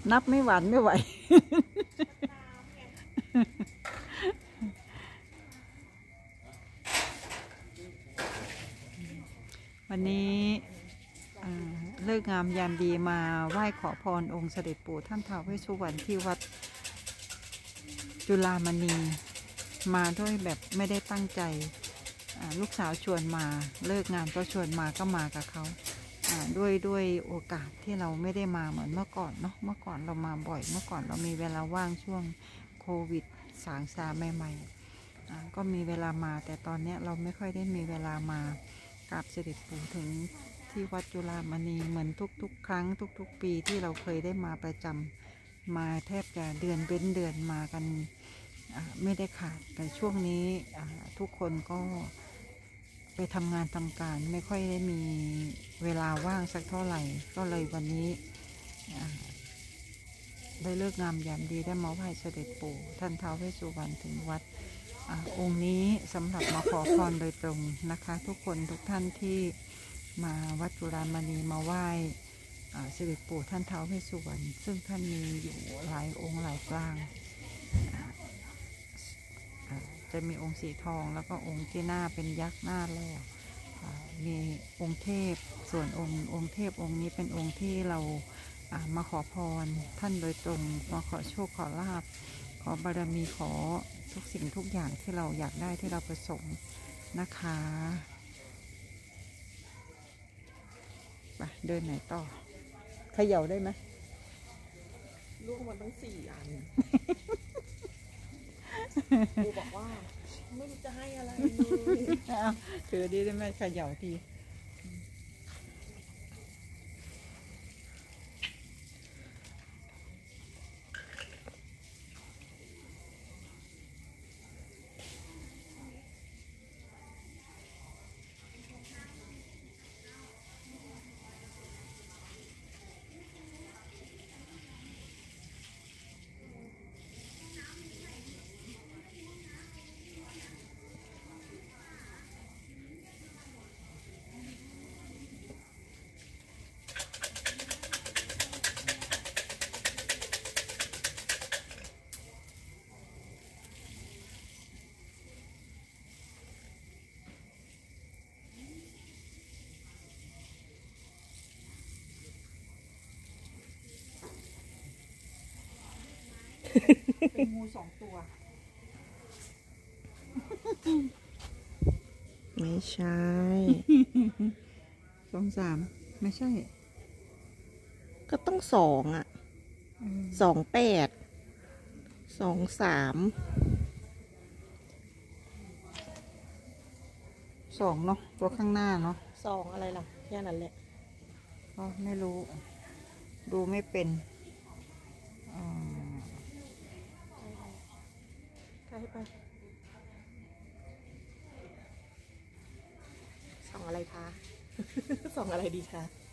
นับไม่หวานไม่ไหว วันนี้เลิกงามยามดีมาไหว้ขอพรองค์เสด็จปู่ท่านท้าวเวสสุวรรณที่วัดจุฬามณีมาด้วยแบบไม่ได้ตั้งใจลูกสาวชวนมาเลิกงานก็ชวนมาก็มากับเขาด้วยโอกาสที่เราไม่ได้มาเหมือนเมื่อก่อนเนาะเมื่อก่อนเรามาบ่อยเมื่อก่อนเรามีเวลาว่างช่วงโควิดสางซาใหม่ๆก็มีเวลามาแต่ตอนนี้เราไม่ค่อยได้มีเวลามากราบเสด็จปู่ถึงที่วัดจุฬามณีเหมือนทุกๆครั้งทุกๆปีที่เราเคยได้มาประจำมาแทบจะเดือนเว้นเดือนมากันไม่ได้ขาดแต่ช่วงนี้ทุกคนก็ไปทำงานทำการไม่ค่อยได้มีเวลาว่างสักเท่าไหร่ก็เลยวันนี้ได้เลิกงามยามดีได้มาไหว้เสด็จปู่ท่านท้าวเวสสุวรรณถึงวัดองค์นี้สำหรับมาขอพรโดยตรงนะคะทุกคนทุกท่านที่มาวัดจุฬามณีมาไหว้เสด็จปู่ท่านท้าวเวสสุวรรณซึ่งท่านมีอยู่หลายองค์หลายปางจะมีองค์สีทองแล้วก็องค์ที่หน้าเป็นยักษ์หน้าแล่มีองค์เทพส่วนองค์เทพองค์นี้เป็นองค์ที่เรามาขอพรท่านโดยตรงมาขอโชคขอลาภขอบารมีขอทุกสิ่งทุกอย่างที่เราอยากได้ที่เราประสงค์นะคะไปเดินไหนต่อเขย่าได้ไหมลูกมันต้อง4 อันกูบอกว่าไม่รู้จะให้อะไรเลยถือดีได้ไหมเขย่าทีเป็นงู2 ตัวไม่ใช่ 2 3ไม่ใช่ก็ต้อง2 อ่ะ 2 8 2 3 2เนาะตัวข้างหน้าเนาะ 2อะไรล่ะแค่นั้นแหละก็ไม่รู้ดูไม่เป็นใช่ไป2อะไรคะ 2อะไรดีคะ